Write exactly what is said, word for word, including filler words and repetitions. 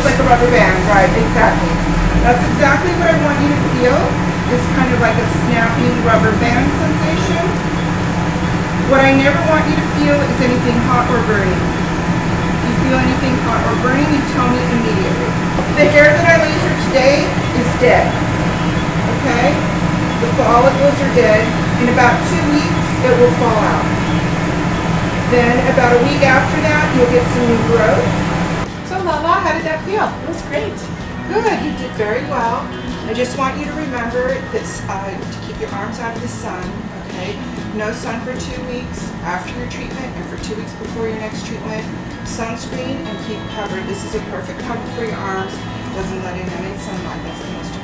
feels like a rubber band, right, exactly. That's exactly what I want you to feel, is kind of like a snapping rubber band sensation. What I never want you to feel is anything hot or burning. If you feel anything hot or burning, you tell me immediately. The hair that I lasered today is dead, okay? The follicles are dead. In about two weeks, it will fall out. Then about a week after that, you'll get some new growth. So Lala, how did that feel? It was great. Good, you did very well. I just want you to remember this, uh, to keep your arms out of the sun, okay? No sun for two weeks after your treatment and for two weeks before your next treatment. Sunscreen and keep covered. This is a perfect cover for your arms. Doesn't let in any sunlight. That's the most